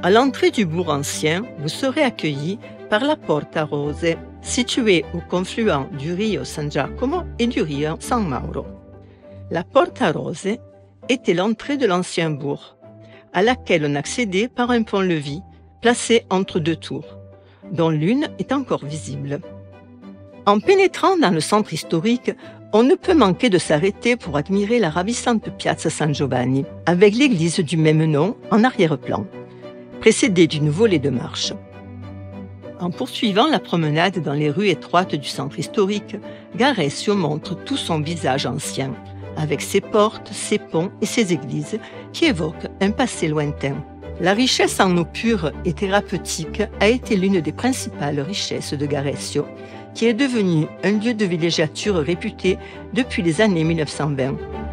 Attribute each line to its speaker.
Speaker 1: À l'entrée du bourg ancien, vous serez accueillis par la Porta Rose, située au confluent du Rio San Giacomo et du Rio San Mauro. La Porta Rose était l'entrée de l'ancien bourg, à laquelle on accédait par un pont-levis placé entre deux tours, dont l'une est encore visible. En pénétrant dans le centre historique, on ne peut manquer de s'arrêter pour admirer la ravissante Piazza San Giovanni, avec l'église du même nom en arrière-plan, précédée d'une volée de marches. En poursuivant la promenade dans les rues étroites du centre historique, Garesio montre tout son visage ancien, avec ses portes, ses ponts et ses églises qui évoquent un passé lointain. La richesse en eau pure et thérapeutique a été l'une des principales richesses de Garesio, qui est devenu un lieu de villégiature réputé depuis les années 1920.